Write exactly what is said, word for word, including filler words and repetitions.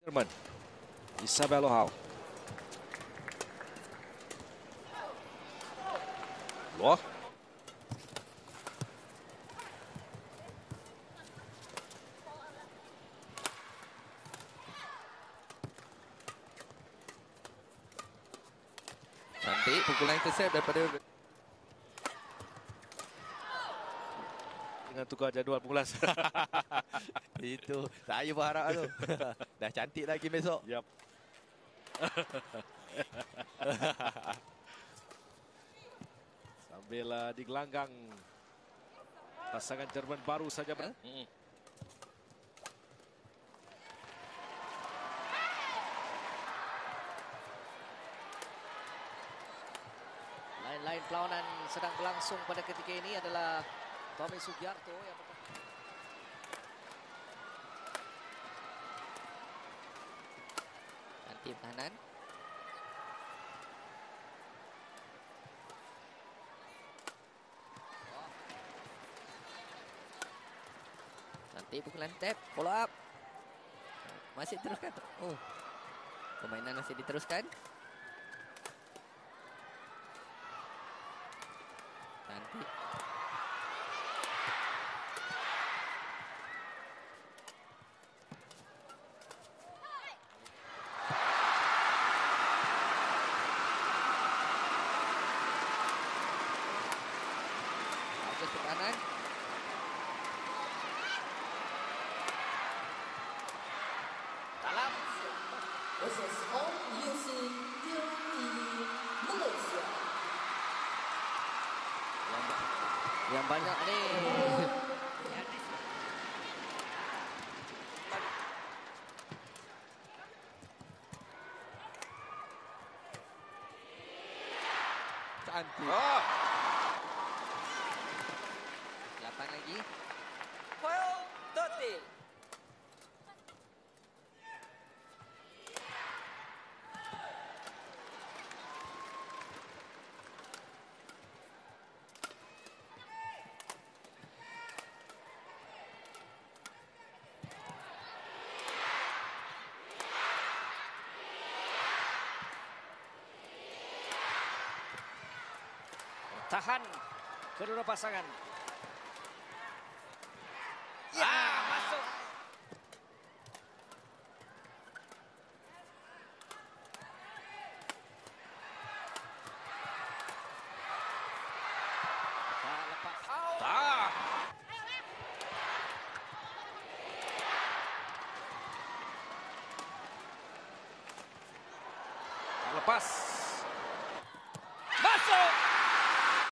Jerman, Isabel Hall. Loh. Cantik pukulan intercept daripada Dengan tukar jadual pukulan. itu. Saya berharap tu. Dah cantik lagi besok. Yap. Sambil uh, digelanggang pasangan Jerman baru saja ber. Hmm. Lain-lain perlawanan sedang berlangsung pada ketika ini adalah Tommy Sugiarto yang bertemu. Cantik pertahanan. Cantik pukulan tap, follow up. Masih teruskan. Oh. Permainan masih diteruskan. Cantik. Bagus pertahanan. Dalam. This is home U C Turki, Malaysia. Yang, yang banyak ni. Cantik. Oh. lapan lagi. Well, thirty. Tahan kedua pasangan. Ya, ah, masuk. Tak lepas. Ah. Tak lepas.